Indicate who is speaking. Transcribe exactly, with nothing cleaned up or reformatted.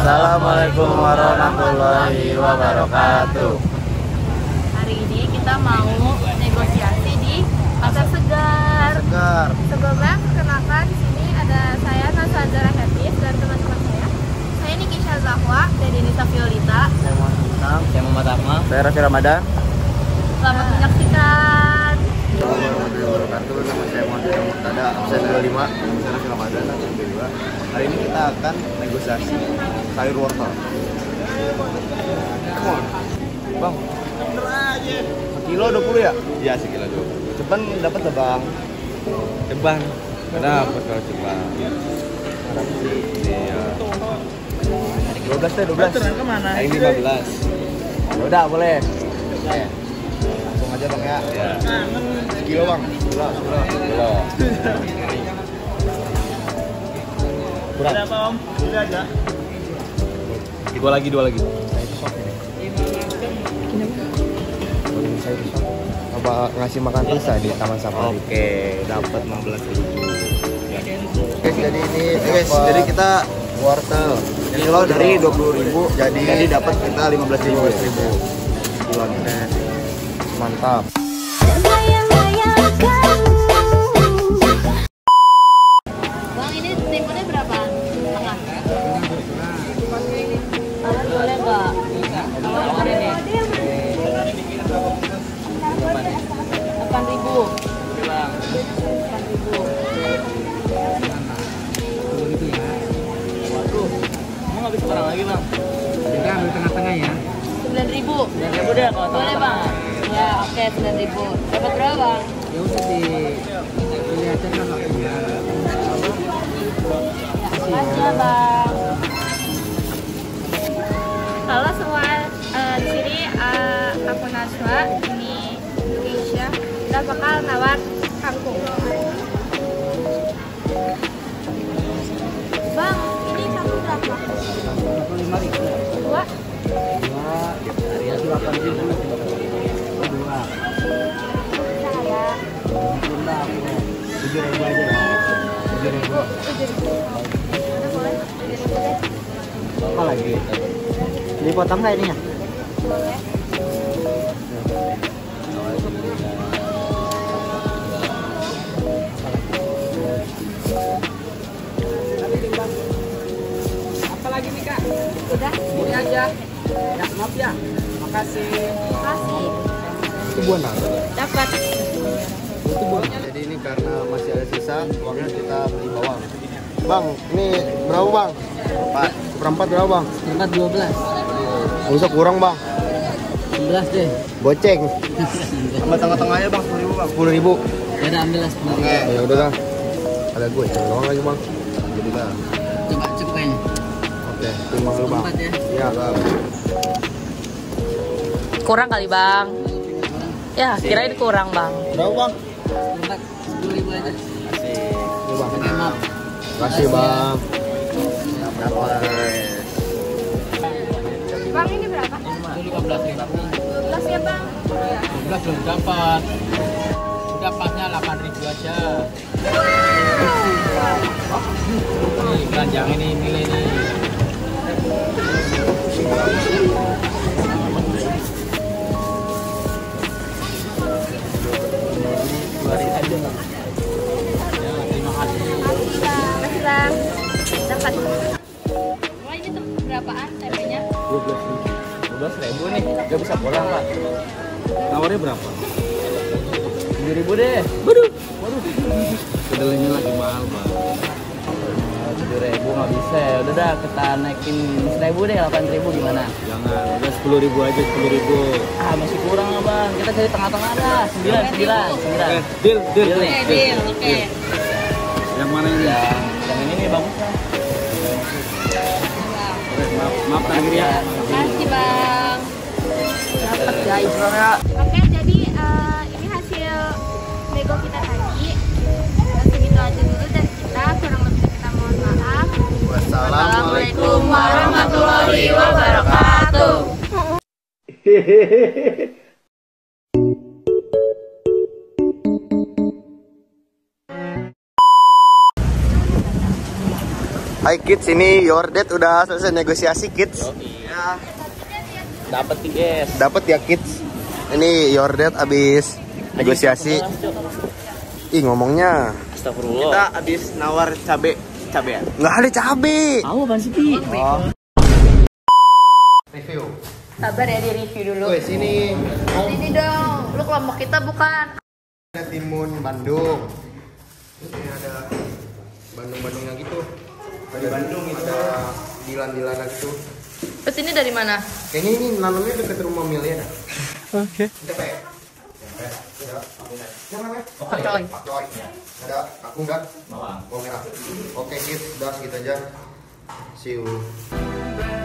Speaker 1: Assalamualaikum warahmatullahi wabarakatuh.
Speaker 2: Hari ini kita mau negosiasi di Pasar Segar.
Speaker 1: Segar.
Speaker 2: Sebelumnya perkenalkan di sini ada saya Nasazara Hafiz dan teman-teman saya. Saya Niki Syazahwa dari Nisa Violita.
Speaker 1: Saya Muhammad Bintang.
Speaker 3: Saya Muhammad Ahmad.
Speaker 1: Saya Raffi Ramadan.
Speaker 2: Selamat menyaksikan.
Speaker 1: Assalamualaikum warahmatullahi wabarakatuh. Nama saya Muhammad Murtada. Saya dua puluh lima. Saya Raffi Ramadan. Saya dua puluh dua. Hari ini kita akan negosiasi sayur wortel. Come on. Bang, bener aja. Sekilo dua puluh ya? Iya, sekilo dua puluh. Ceban dapat lah, Bang.
Speaker 3: Ceban. Kenapa kalau ceban?
Speaker 1: Harap sih.
Speaker 3: Iya.
Speaker 1: dua belas deh, dua belas.
Speaker 3: Turun kemana? Yang lima belas.
Speaker 1: Ya udah, boleh. Oke. Langsung aja, Bang ya.
Speaker 3: Ya.
Speaker 1: Sekilo, Bang. Sekilo, sekilo.
Speaker 3: Kilo.
Speaker 1: Berat.
Speaker 3: Berapa, Om? Sudah aja. Dua lagi, dua lagi.
Speaker 1: Saya pesok ini. Saya pesok. Coba ngasih makan rusa di Taman Safari.
Speaker 3: Oke, dapat enam belas ribu.
Speaker 1: Guys, jadi ini guys, jadi kita wortel kilo dari dua puluh ribu, jadi jadi dapat kita lima belas ribu. Kilonya mantap.
Speaker 2: Bang, ini timunnya berapa? Tengah. Tawar boleh nggak? Tawar ini. Delapan ribu. Delapan ribu.
Speaker 3: Waduh, mau nggak bisa barang lagi, Bang?
Speaker 4: Kita ambil tengah-tengah ya.
Speaker 2: Sembilan ribu.
Speaker 3: sembilan ribu deh kalau
Speaker 2: Boleh bang? Ya oke, sembilan ribu. Dapat berapa bang?
Speaker 4: Ya udah di kelihatan lah nggak punya.
Speaker 2: Makasih ya bang. Halo semua, uh, di sini uh, aku Najwa, ini Indonesia. Kita bakal nawar kangkung. Bang, ini kangkung berapa?
Speaker 4: dua puluh lima ribu.
Speaker 2: Dua?
Speaker 4: Dua, hari itu delapan ribu. Dua.
Speaker 2: Saya.
Speaker 4: Bunda aku tujuh ribu aja. Tujuh ribu.
Speaker 2: Tujuh ribu. Udah boleh? Tujuh ribu deh.
Speaker 4: Apa lagi? Dipotong nggak ininya?
Speaker 2: Boleh.
Speaker 4: Apa lagi nih kak?
Speaker 2: Udah.
Speaker 4: Ini aja. Ya maaf ya. Makasih.
Speaker 2: Makasih.
Speaker 1: Itu buah naga.
Speaker 2: Dapat.
Speaker 1: Itu buah. Jadi ini karena masih ada sisa, uangnya kita beli bawang. Bang, ini berapa bang? Empat. Seperempat berapa bang?
Speaker 4: Empat dua belas.
Speaker 1: Nggak usah kurang bang.
Speaker 4: Sebelas deh.
Speaker 1: Boceng. Sama tengah-tengahnya bang, sepuluh ribu bang. Sepuluh ribu.
Speaker 4: Ya udah ambil lah sepuluh.
Speaker 1: Oke. Ya udah bang. Ada gue, cek doang lagi bang. Jadi lah.
Speaker 4: Coba cek kayaknya.
Speaker 1: Oke, terima kasih bang.
Speaker 4: Empat ya.
Speaker 1: Iya bang.
Speaker 2: Kurang kali bang. Ya, kirain kurang bang.
Speaker 1: Berapa bang?
Speaker 4: Empat sepuluh ribu aja.
Speaker 1: Ini bang.
Speaker 4: Oke maaf.
Speaker 1: Terima kasih bang. Dapat.
Speaker 2: Bang ini berapa?
Speaker 4: lima belas ribu.
Speaker 2: dua belas ya bang.
Speaker 4: dua belas belum dapat. Udah pasnya delapan ribu aja. Nih keranjang ini milih nih. Ya, terima kasih.
Speaker 2: Makasih bang. Makasih bang. Dapat. Wah ini tuh berapaan tempenya?
Speaker 1: Dua belas ribu. Dua belas ribu nih. Gak bisa pulang pak. Tawarnya berapa? Tujuh ribu deh. Waduh. Waduh.
Speaker 3: Kedelainya lagi mahal, Bang.
Speaker 1: Tujuh ribu nggak bisa. Ya udah dah kita naikin seribu deh, delapan ribu gimana?
Speaker 3: Jangan, udah sepuluh ribu aja, sepuluh ribu.
Speaker 1: Ah masih kurang lah bang. Kita cari tengah-tengah dah. Sembilan, sembilan, sembilan.
Speaker 3: Eh, deal, deal.
Speaker 1: Deal nih.
Speaker 2: Oke deal, oke.
Speaker 3: Yang mana ini?
Speaker 1: Ya, yang ini nih bagus lah.
Speaker 3: Oke, maaf, maaf terakhir ya.
Speaker 2: Makasih bang.
Speaker 1: Dapat guys bang ya.
Speaker 2: Oke jadi eh, ini hasil nego kita tadi. Dan segitu aja dulu dari kita. Kurang lebih kita mohon maaf. Assalamualaikum warahmatullahi wabarakatuh.
Speaker 1: Hai kids, ini your dad udah selesai negosiasi kids.
Speaker 3: Ya. Dapat nih guys.
Speaker 1: Dapat ya kids. Ini your dad abis negosiasi. Ih ngomongnya.
Speaker 3: Astagfirullah.
Speaker 1: Kita abis nawar cabe, cabean. Nggak ada cabe.
Speaker 3: Tahu apaan sih Pi?
Speaker 1: Oh. Review.
Speaker 2: Sabar ya, di review dulu.
Speaker 1: Woi sini.
Speaker 2: Sini dong, lu kelompok kita bukan.
Speaker 1: Ada Timun Bandung. Ini ada Bandung-Bandungnya gitu. Ada Bandung itu. Ada Dilan-Dilan gitu.
Speaker 2: Terus ini dari mana?
Speaker 1: Kayaknya ini nanamnya dekat rumah Milia dah.
Speaker 3: Oke.
Speaker 1: Kita kayak. Ada. Siapa namanya?
Speaker 2: Pak Coy.
Speaker 1: Pak Coy. Ada aku enggak? Bawang. Bawang merah. Oke, kids, udah segitu aja. See you.